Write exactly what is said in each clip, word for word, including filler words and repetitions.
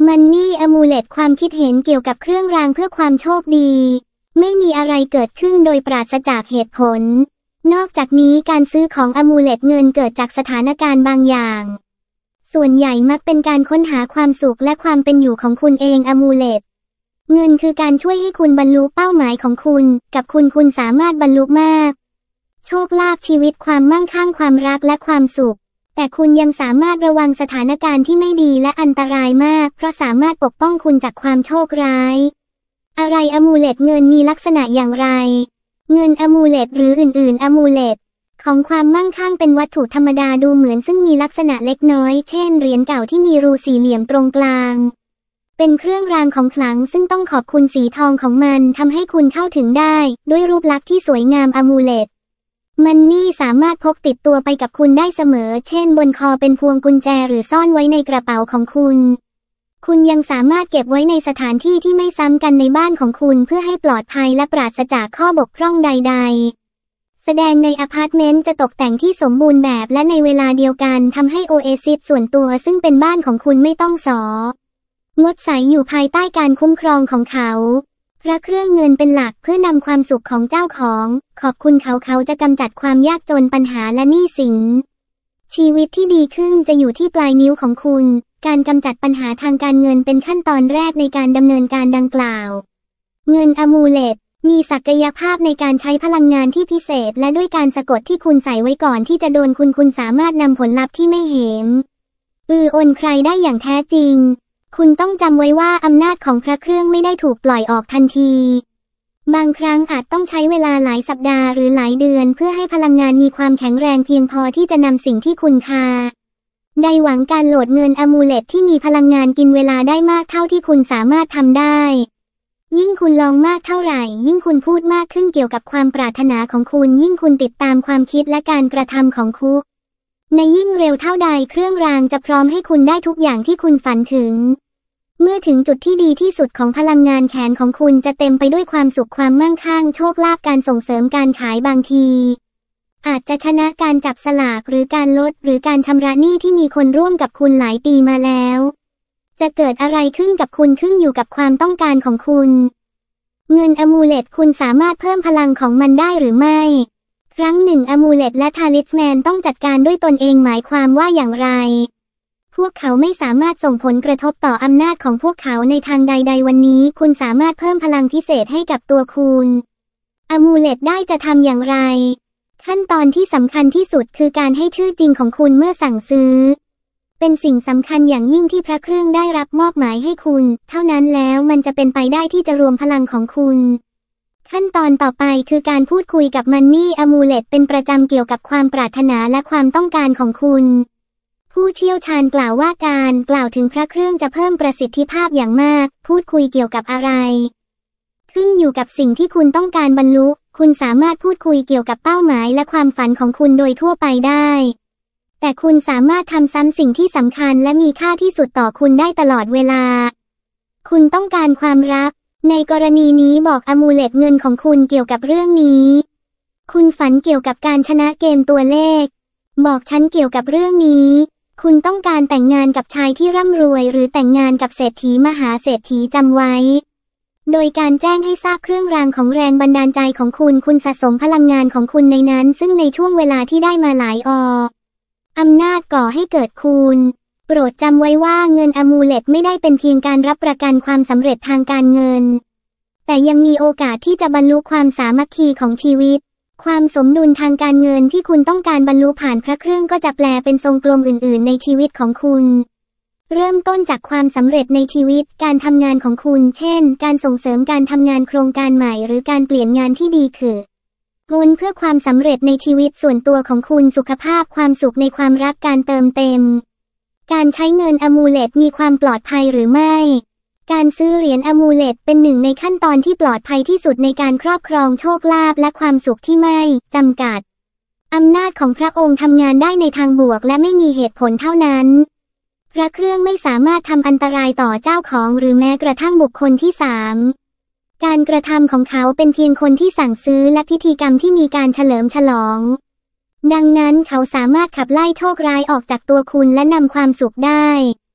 มันนี่อมูเลตความคิดเห็นเกี่ยวกับเครื่องรางเพื่อความโชคดีไม่มีอะไรเกิดขึ้นโดยปราศจากเหตุผลนอกจากนี้การซื้อของอมูเลตเงินเกิดจากสถานการณ์บางอย่างส่วนใหญ่มักเป็นการค้นหาความสุขและความเป็นอยู่ของคุณเองอมูเลตเงินคือการช่วยให้คุณบรรลุเป้าหมายของคุณกับคุณคุณสามารถบรรลุมากโชคลาภชีวิตความมั่งคั่งความรักและความสุขแต่คุณยังสามารถระวังสถานการณ์ที่ไม่ดีและอันตรายมากเพราะสามารถปกป้องคุณจากความโชคร้ายอะไรอมูเลตเงินมีลักษณะอย่างไรเงินอมูเลตหรืออื่นๆอมูเลตของความมั่งคั่งเป็นวัตถุธรรมดาดูเหมือนซึ่งมีลักษณะเล็กน้อยเช่นเหรียญเก่าที่มีรูสี่เหลี่ยมตรงกลางเป็นเครื่องรางของขลังซึ่งต้องขอบคุณสีทองของมันทำให้คุณเข้าถึงได้ด้วยรูปลักษณ์ที่สวยงามอมูเลตมันนี่สามารถพกติดตัวไปกับคุณได้เสมอเช่นบนคอเป็นพวงกุญแจหรือซ่อนไว้ในกระเป๋าของคุณคุณยังสามารถเก็บไว้ในสถานที่ที่ไม่ซ้ำกันในบ้านของคุณเพื่อให้ปลอดภัยและปราศจากข้อบกพร่องใดๆแสดงในอพาร์ตเมนต์จะตกแต่งที่สมบูรณ์แบบและในเวลาเดียวกันทำให้โอเอซิสส่วนตัวซึ่งเป็นบ้านของคุณไม่ต้องสองดใสอยู่ภายใต้การคุ้มครองของเขาพระเครื่องเงินเป็นหลักเพื่อนำความสุขของเจ้าของขอบคุณเขาเขาจะกำจัดความยากจนปัญหาและหนี้สินชีวิตที่ดีขึ้นจะอยู่ที่ปลายนิ้วของคุณการกำจัดปัญหาทางการเงินเป็นขั้นตอนแรกในการดำเนินการดังกล่าวเงินอมูเลตมีศักยภาพในการใช้พลังงานที่พิเศษและด้วยการสะกดที่คุณใส่ไว้ก่อนที่จะโดนคุณคุณสามารถนำผลลัพธ์ที่ไม่เหมอือโอนใครได้อย่างแท้จริงคุณต้องจำไว้ว่าอำนาจของพระเครื่องไม่ได้ถูกปล่อยออกทันทีบางครั้งอาจต้องใช้เวลาหลายสัปดาห์หรือหลายเดือนเพื่อให้พลังงานมีความแข็งแรงเพียงพอที่จะนำสิ่งที่คุณคาได้หวังการโหลดเงินอมูเลตที่มีพลังงานกินเวลาได้มากเท่าที่คุณสามารถทำได้ยิ่งคุณลองมากเท่าไหร่ยิ่งคุณพูดมากขึ้นเกี่ยวกับความปรารถนาของคุณยิ่งคุณติดตามความคิดและการกระทำของคุณในยิ่งเร็วเท่าใดเครื่องรางจะพร้อมให้คุณได้ทุกอย่างที่คุณฝันถึงเมื่อถึงจุดที่ดีที่สุดของพลังงานแขนของคุณจะเต็มไปด้วยความสุขความมั่งคั่งโชคลาภการส่งเสริมการขายบางทีอาจจะชนะการจับสลากหรือการลดหรือการชำระหนี้ที่มีคนร่วมกับคุณหลายปีมาแล้วจะเกิดอะไรขึ้นกับคุณขึ้นอยู่กับความต้องการของคุณเงินอมูเลตคุณสามารถเพิ่มพลังของมันได้หรือไม่ครั้งหนึ่งอมูเลตและทาลิสแมนต้องจัดการด้วยตนเองหมายความว่าอย่างไรพวกเขาไม่สามารถส่งผลกระทบต่ออำนาจของพวกเขาในทางใดๆวันนี้คุณสามารถเพิ่มพลังพิเศษให้กับตัวคุณอมูเลตได้จะทำอย่างไรขั้นตอนที่สำคัญที่สุดคือการให้ชื่อจริงของคุณเมื่อสั่งซื้อเป็นสิ่งสำคัญอย่างยิ่งที่พระเครื่องได้รับมอบหมายให้คุณเท่านั้นแล้วมันจะเป็นไปได้ที่จะรวมพลังของคุณขั้นตอนต่อไปคือการพูดคุยกับมันนี่อมูเลตเป็นประจำเกี่ยวกับความปรารถนาและความต้องการของคุณผู้เชี่ยวชาญกล่าวว่าการกล่าวถึงพระเครื่องจะเพิ่มประสิทธิภาพอย่างมากพูดคุยเกี่ยวกับอะไรขึ้นอยู่กับสิ่งที่คุณต้องการบรรลุคุณสามารถพูดคุยเกี่ยวกับเป้าหมายและความฝันของคุณโดยทั่วไปได้แต่คุณสามารถทำซ้ำสิ่งที่สำคัญและมีค่าที่สุดต่อคุณได้ตลอดเวลาคุณต้องการความรักในกรณีนี้บอกอมูเลตเงินของคุณเกี่ยวกับเรื่องนี้คุณฝันเกี่ยวกับการชนะเกมตัวเลขบอกฉันเกี่ยวกับเรื่องนี้คุณต้องการแต่งงานกับชายที่ร่ำรวยหรือแต่งงานกับเศรษฐีมหาเศรษฐีจำไว้โดยการแจ้งให้ทราบเครื่องรางของแรงบันดาลใจของคุณคุณสะสมพลังงานของคุณในนั้นซึ่งในช่วงเวลาที่ได้มาหลายออำนาจก่อให้เกิดคุณโปรดจำไว้ว่าเงินอมูเลตไม่ได้เป็นเพียงการรับประกันความสำเร็จทางการเงินแต่ยังมีโอกาสที่จะบรรลุความสามัคคีของชีวิตความสมดุลทางการเงินที่คุณต้องการบรรลุผ่านพระเครื่องก็จะแปลเป็นทรงกลมอื่นๆในชีวิตของคุณเริ่มต้นจากความสำเร็จในชีวิตการทำงานของคุณเช่นการส่งเสริมการทำงานโครงการใหม่หรือการเปลี่ยนงานที่ดีคือผลเพื่อความสำเร็จในชีวิตส่วนตัวของคุณสุขภาพความสุขในความรักการเติมเต็มการใช้เงินอมูเลตมีความปลอดภัยหรือไม่การซื้อเหรียญอมูเลตเป็นหนึ่งในขั้นตอนที่ปลอดภัยที่สุดในการครอบครองโชคลาภและความสุขที่ไม่จำกัดอำนาจของพระองค์ทำงานได้ในทางบวกและไม่มีเหตุผลเท่านั้นพระเครื่องไม่สามารถทำอันตรายต่อเจ้าของหรือแม้กระทั่งบุคคลที่สามการกระทำของเขาเป็นเพียงคนที่สั่งซื้อและพิธีกรรมที่มีการเฉลิมฉลองดังนั้นเขาสามารถขับไล่โชคร้ายออกจากตัวคุณและนำความสุขได้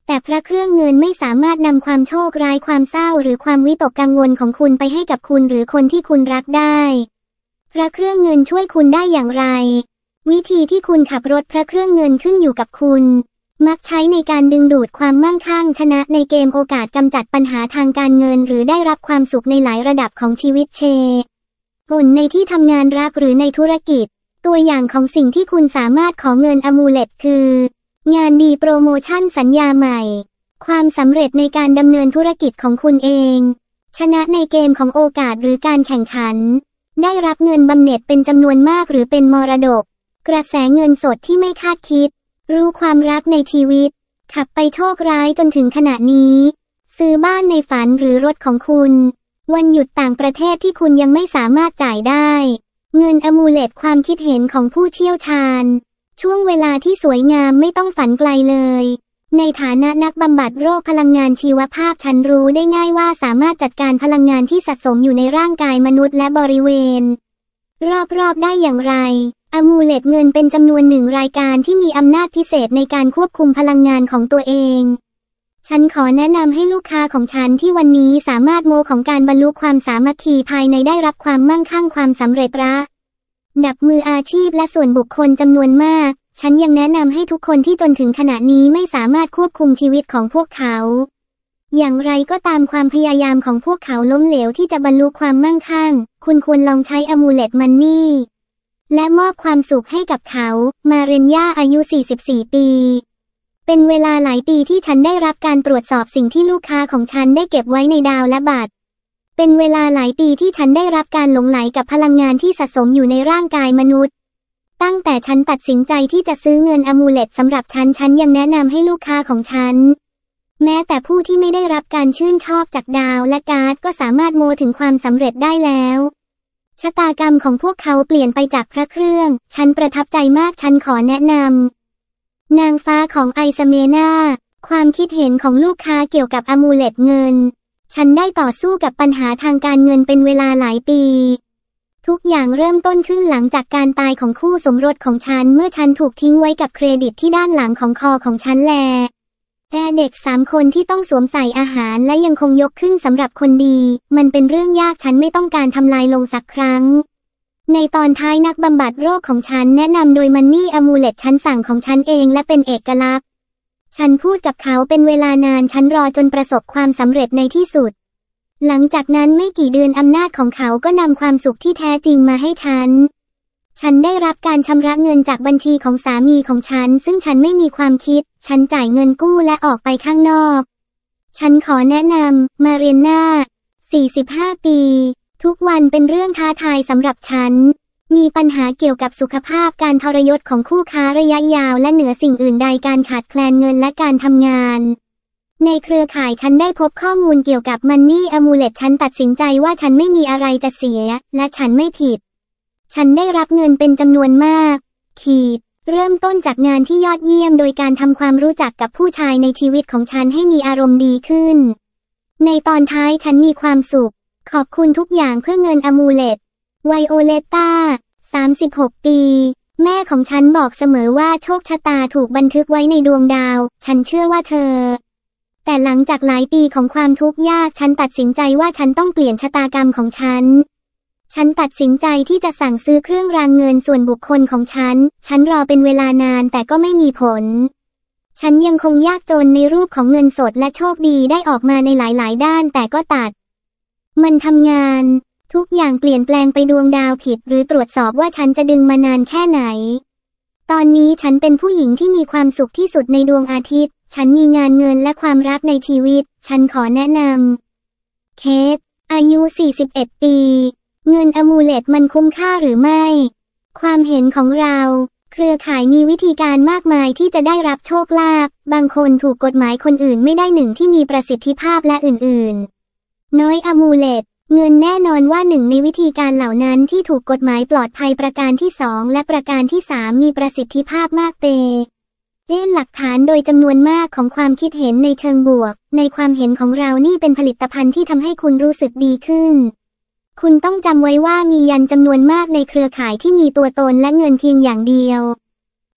แต่พระเครื่องเงินไม่สามารถนำความโชคร้ายความเศร้าหรือความวิตกกังวลของคุณไปให้กับคุณหรือคนที่คุณรักได้พระเครื่องเงินช่วยคุณได้อย่างไรวิธีที่คุณขับรถพระเครื่องเงินขึ้นอยู่กับคุณมักใช้ในการดึงดูดความมั่งคั่งชนะในเกมโอกาสกำจัดปัญหาทางการเงินหรือได้รับความสุขในหลายระดับของชีวิตเชผลในที่ทำงานรักหรือในธุรกิจตัวอย่างของสิ่งที่คุณสามารถขอเงินอมูเลตคืองานดีโปรโมชั่นสัญญาใหม่ความสำเร็จในการดำเนินธุรกิจของคุณเองชนะในเกมของโอกาสหรือการแข่งขันได้รับเงินบำเหน็จเป็นจำนวนมากหรือเป็นมรดกกระแสเงินสดที่ไม่คาดคิดรู้ความรักในชีวิตขับไปโชคร้ายจนถึงขณะนี้ซื้อบ้านในฝันหรือรถของคุณวันหยุดต่างประเทศที่คุณยังไม่สามารถจ่ายได้เงินอมูเลตความคิดเห็นของผู้เชี่ยวชาญช่วงเวลาที่สวยงามไม่ต้องฝันไกลเลยในฐานะนักบำบัดโรคพลังงานชีวภาพฉันรู้ได้ง่ายว่าสามารถจัดการพลังงานที่สะสมอยู่ในร่างกายมนุษย์และบริเวณรอบๆได้อย่างไรอมูเลตเงินเป็นจำนวนหนึ่งรายการที่มีอำนาจพิเศษในการควบคุมพลังงานของตัวเองฉันขอแนะนำให้ลูกค้าของฉันที่วันนี้สามารถโมของการบรรลุความสามัคคีภายในได้รับความมั่งคั่งความสำเร็จระดับมืออาชีพและส่วนบุคคลจำนวนมากฉันยังแนะนำให้ทุกคนที่จนถึงขณะนี้ไม่สามารถควบคุมชีวิตของพวกเขาอย่างไรก็ตามความพยายามของพวกเขาล้มเหลวที่จะบรรลุความมั่งคั่งคุณควรลองใช้อมูเลตมันนี่และมอบความสุขให้กับเขามาเรนย่าอายุสี่สิบสี่ปีเป็นเวลาหลายปีที่ฉันได้รับการตรวจสอบสิ่งที่ลูกค้าของฉันได้เก็บไว้ในดาวและบัตรเป็นเวลาหลายปีที่ฉันได้รับการหลงไหลกับพลังงานที่สะสมอยู่ในร่างกายมนุษย์ตั้งแต่ฉันตัดสินใจที่จะซื้อเงินอมูเลตสำหรับฉันฉันยังแนะนำให้ลูกค้าของฉันแม้แต่ผู้ที่ไม่ได้รับการชื่นชอบจากดาวและการ์ดก็สามารถโมถึงความสำเร็จได้แล้วชะตากรรมของพวกเขาเปลี่ยนไปจากพระเครื่องฉันประทับใจมากฉันขอแนะนำนางฟ้าของไอซาเมนาความคิดเห็นของลูกค้าเกี่ยวกับอมูเลตเงินฉันได้ต่อสู้กับปัญหาทางการเงินเป็นเวลาหลายปีทุกอย่างเริ่มต้นขึ้นหลังจากการตายของคู่สมรสของฉันเมื่อฉันถูกทิ้งไว้กับเครดิตที่ด้านหลังของคอของฉันแลแต่เด็กสามคนที่ต้องสวมใส่อาหารและยังคงยกขึ้นสำหรับคนดีมันเป็นเรื่องยากฉันไม่ต้องการทำลายลงสักครั้งในตอนท้ายนักบำบัดโรคของฉันแนะนำโดยมันนี่อมูเลตฉันสั่งของฉันเองและเป็นเอกลักษณ์ฉันพูดกับเขาเป็นเวลานานฉันรอจนประสบความสำเร็จในที่สุดหลังจากนั้นไม่กี่เดือนอำนาจของเขาก็นำความสุขที่แท้จริงมาให้ฉันฉันได้รับการชำระเงินจากบัญชีของสามีของฉันซึ่งฉันไม่มีความคิดฉันจ่ายเงินกู้และออกไปข้างนอกฉันขอแนะนำมาเรียนนาสี่สิบห้าปีทุกวันเป็นเรื่องท้าทายสำหรับฉันมีปัญหาเกี่ยวกับสุขภาพการทรยศของคู่ค้าระยะยาวและเหนือสิ่งอื่นใดการขาดแคลนเงินและการทำงานในเครือข่ายฉันได้พบข้อมูลเกี่ยวกับมันนี่อมูเลตฉันตัดสินใจว่าฉันไม่มีอะไรจะเสียและฉันไม่ผิดฉันได้รับเงินเป็นจำนวนมากขีดเริ่มต้นจากงานที่ยอดเยี่ยมโดยการทำความรู้จักกับผู้ชายในชีวิตของฉันให้มีอารมณ์ดีขึ้นในตอนท้ายฉันมีความสุขขอบคุณทุกอย่างเพื่อเงินอมูเลตไวโอเลตาสามสิบหกปีแม่ของฉันบอกเสมอว่าโชคชะตาถูกบันทึกไว้ในดวงดาวฉันเชื่อว่าเธอแต่หลังจากหลายปีของความทุกข์ยากฉันตัดสินใจว่าฉันต้องเปลี่ยนชะตากรรมของฉันฉันตัดสินใจที่จะสั่งซื้อเครื่องรางเงินส่วนบุคคลของฉันฉันรอเป็นเวลานานแต่ก็ไม่มีผลฉันยังคงยากจนในรูปของเงินสดและโชคดีได้ออกมาในหลายๆด้านแต่ก็ตัดมันทำงานทุกอย่างเปลี่ยนแปลงไปดวงดาวผิดหรือตรวจสอบว่าฉันจะดึงมานานแค่ไหนตอนนี้ฉันเป็นผู้หญิงที่มีความสุขที่สุดในดวงอาทิตย์ฉันมีงานเงินและความรักในชีวิตฉันขอแนะนำเคทอายุสี่สิบเอ็ดปีเงินอมูเลตมันคุ้มค่าหรือไม่ความเห็นของเราเครือข่ายมีวิธีการมากมายที่จะได้รับโชคลาภบางคนถูกกฎหมายคนอื่นไม่ได้หนึ่งที่มีประสิทธิภาพและอื่นๆน้อยอมูเลตเงินแน่นอนว่าหนึ่งในวิธีการเหล่านั้นที่ถูกกฎหมายปลอดภัยประการที่สองและประการที่สามมีประสิทธิภาพมากเตเล่นหลักฐานโดยจำนวนมากของความคิดเห็นในเชิงบวกในความเห็นของเรานี่เป็นผลิตภัณฑ์ที่ทำให้คุณรู้สึกดีขึ้นคุณต้องจำไว้ว่ามียันจำนวนมากในเครือข่ายที่มีตัวตนและเงินเพียงอย่างเดียว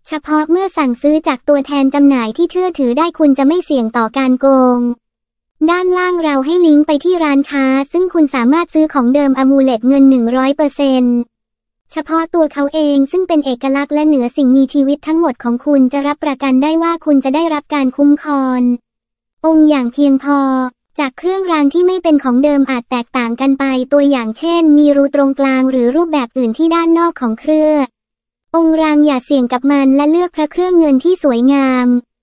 เฉพาะเมื่อสั่งซื้อจากตัวแทนจำหน่ายที่เชื่อถือได้คุณจะไม่เสี่ยงต่อการโกงด้านล่างเราให้ลิงก์ไปที่ร้านค้าซึ่งคุณสามารถซื้อของเดิม Amulet เงิน หนึ่งร้อยเปอร์เซ็นต์ เฉพาะตัวเขาเองซึ่งเป็นเอกลักษณ์และเหนือสิ่งมีชีวิตทั้งหมดของคุณจะรับประกันได้ว่าคุณจะได้รับการคุ้มครององค์อย่างเพียงพอจากเครื่องรางที่ไม่เป็นของเดิมอาจแตกต่างกันไปตัวอย่างเช่นมีรูตรงกลางหรือรูปแบบอื่นที่ด้านนอกของเครือองค์รางอย่าเสี่ยงกับมันและเลือกพระเครื่องเงินที่สวยงาม